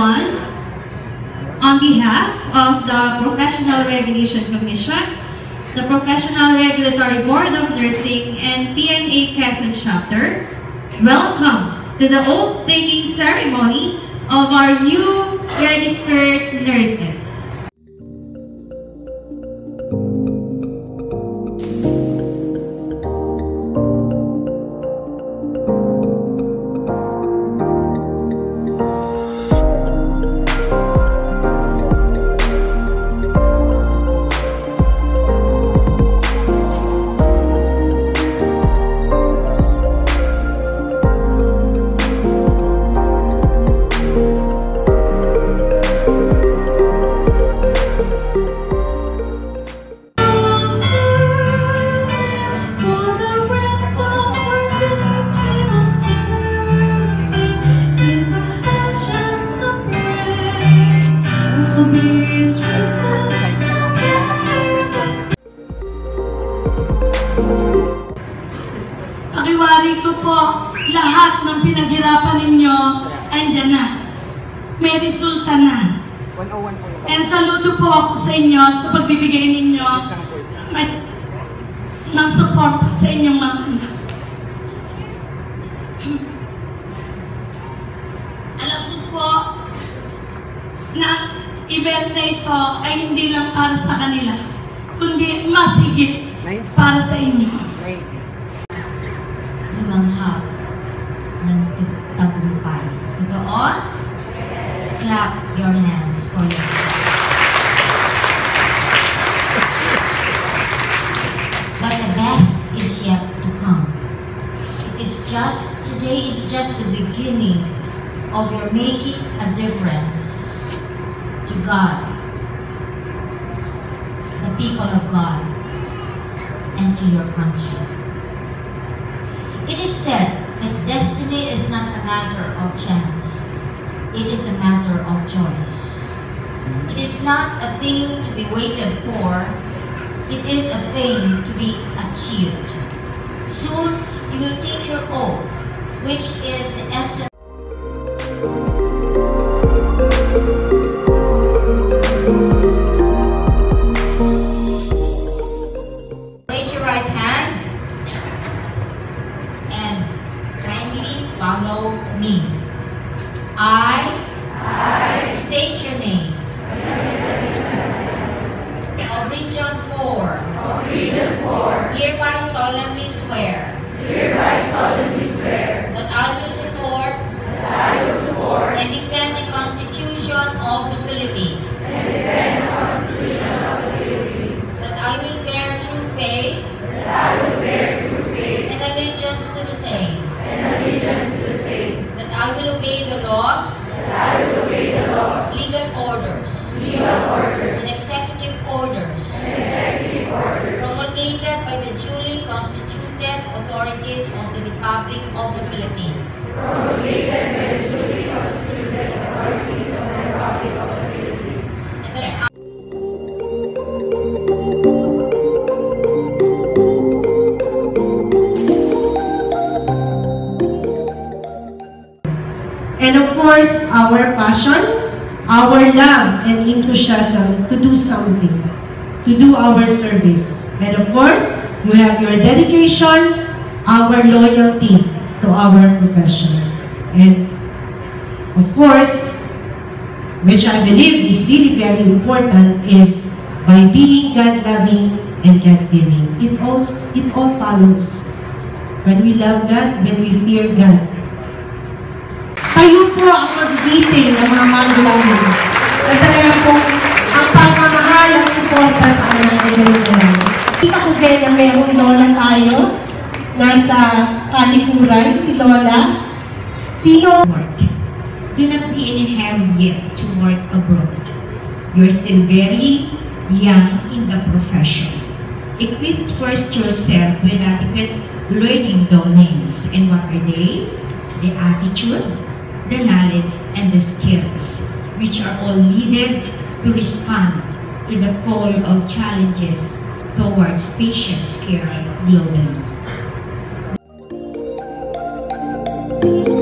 everyone. On behalf of the Professional Regulation Commission, the Professional Regulatory Board of Nursing, and PNA Quezon Chapter, welcome to the oath-taking ceremony of our new registered nurses. Pakiwari ko po, lahat ng pinaghirapan ninyo, andyan na. May resulta na. And saludo po ako sa inyo sa pagbibigay ninyo ng suporta sa inyong mga anak. Alam ko po na event na ito ay hindi lang para sa kanila, kundi mas higit para sa inyo. Lumanghap ng tagumpay. Totoo? Clap your hands for yourself. But the best is yet to come. Today is just the beginning of your making a difference to God, the people of God, and to your country. It is said that destiny is not a matter of chance. It is a matter of choice. It is not a thing to be waited for. It is a thing to be achieved. Soon you will take your oath, which is the essence. Raise your right hand and kindly follow me. I state your name. Of Region 4. Hereby solemnly swear. That I will support. And defend the Constitution of the Philippines. That I will bear true faith. And allegiance to the same. That I will obey the laws. Legal orders. And executive orders. Promulgated by the duly constituted authorities of the Republic of the Philippines. And that And of course, our passion, our love and enthusiasm to do something, to do our service. And of course, you have your dedication, our loyalty to our profession. And of course, which I believe is really very important, is by being God-loving and God-fearing. It all follows. When we love God, when we fear God. Kayo po ang mag-detail ng mga magulang nyo. At talagang po, ang pagmamahal ang suporta sa anak nila. Kita ko din na mayroong lola tayo, nasa kalikuran, si Lola. Sino? do not be in a hurry yet to work abroad. You're still very young in the profession. Equip first yourself with adequate learning domains. And what are they? The attitude, the knowledge, and the skills, which are all needed to respond to the call of challenges towards patient care globally.